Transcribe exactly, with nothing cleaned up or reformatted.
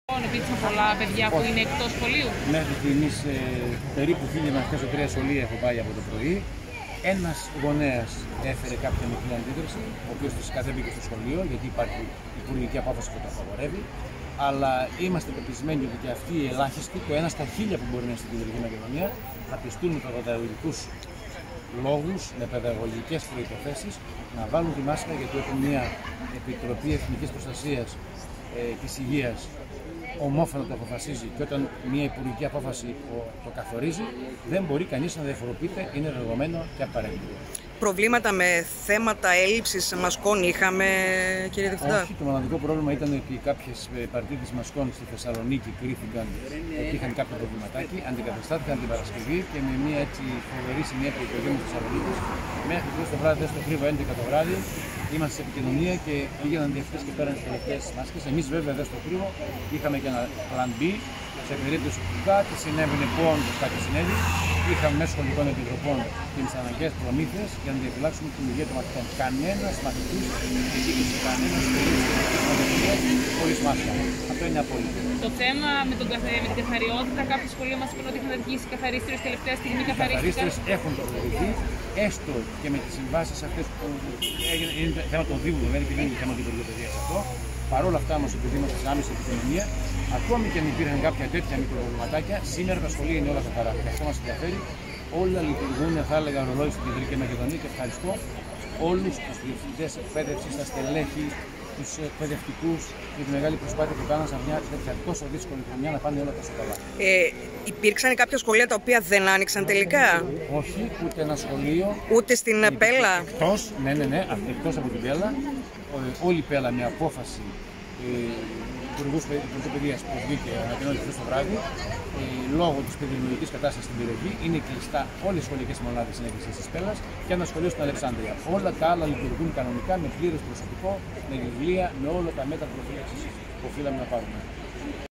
Υπήρξαν πολλά παιδιά που είναι εκτός σχολείου. Μέχρι στιγμής ε, περίπου χίλια να φτάσω τρία σχολεία έχω πάει από το πρωί. Ένας γονέας έφερε κάποια μικρή αντίδραση, ο οποίος φυσικά δεν μπήκε στο σχολείο γιατί υπάρχει υπουργική απόφαση που το απαγορεύει. Αλλά είμαστε πεπισμένοι ότι και αυτοί οι ελάχιστοι, το ένα στα χίλια που μπορεί να είναι στην Κεντρική Μακεδονία, θα πιστούν με παιδαγωγικούς λόγους, με παιδαγωγικές προϋποθέσεις, να βάλουν τη μάσκα, γιατί έχουν μια Επιτροπή Εθνικής Προστασίας ε, της Υγείας ομόφωνα το αποφασίζει, και όταν μια υπουργική απόφαση το καθορίζει, δεν μπορεί κανείς να διαφοροποιείται, είναι δεδομένο και απαραίτητο. Προβλήματα με θέματα έλλειψης μασκών είχαμε, κύριε Διευθυντά? Όχι, το μοναδικό πρόβλημα ήταν ότι κάποιες παρτίδες μασκών στη Θεσσαλονίκη κρίθηκαν ότι είχαν κάποιο προβληματάκι, αντικαταστάθηκαν την Παρασκευή και με μια έτσι φοβερή συνέπεια η οικογένεια της Θεσσαλονίκης. Μέχρι χθες το βράδυ, στο Θρύβο έντεκα το βράδυ, είμαστε σε επικοινωνία και πήγαιναν διευθυντές και πέραν τις τελευταίες μάσκες. Εμείς βέβαια εδώ στο Θρύβο είχαμε και ένα plan B. Σε περίπτωση που κάτι συνέβαινε, που όντως κάτι συνέβη, είχαμε μέσω σχολικών επιτροπών και τις αναγκαίες προμήθειες για να διαφυλάξουμε την υγεία των μαθητών. Κανένας μαθητής δεν γύρισε κανένας σχολείο χωρίς μάσκα. Αυτό είναι απόλυτο. Το θέμα με, τον, με την καθαριότητα, κάποια σχολεία μας είπαν ότι είχαν αρχίσει καθαρίστρες, τελευταία στιγμή καθαρίστηκαν. Οι καθαρίστρες έχουν προβληθεί, έστω και με τις συμβάσεις αυτές που έγινε, είναι θέμα των Δήμων, δηλαδή και δεν είναι θέμα του Υπουργείου Παιδείας αυτό. Παρ' όλα αυτά όμως, επειδή είμαστε σε άμεση επικοινωνία, ακόμη και αν υπήρχαν κάποια τέτοια μικροπροβληματάκια, σήμερα τα σχολεία είναι όλα καθαρά. Και αυτό μας ενδιαφέρει. Όλα λειτουργούν, θα έλεγα, ρολόι στην Κεντρική Μακεδονία, και ευχαριστώ όλους τους διευθυντές εκπαίδευσης, τα στελέχη, τους εκπαιδευτικούς για τη μεγάλη προσπάθεια που κάναν σε μια τέτοια τόσο δύσκολη χρονιά να πάνε όλα τόσο καλά. Ε, υπήρξαν κάποια σχολεία τα οποία δεν άνοιξαν τελικά? Όχι, ούτε ένα σχολείο. Ούτε στην Πέλα? Εκτός, ναι, ναι, ναι, εκτός από την Πέλα. Όλη η Πέλα με απόφαση του Υπουργού Παιδείας που βγήκε ανακοινώθηκε χθες το βράδυ, ε, λόγω της επιδημιολογικής κατάστασης στην περιοχή, είναι κλειστά όλες οι σχολικές μονάδες συνέχισης της Πέλας και ένα σχολείο στην Αλεξάνδρεια. Όλα τα άλλα λειτουργούν κανονικά με πλήρες προσωπικό, με βιβλία, με όλα τα μέτρα προφύλαξης που οφείλαμε να πάρουμε.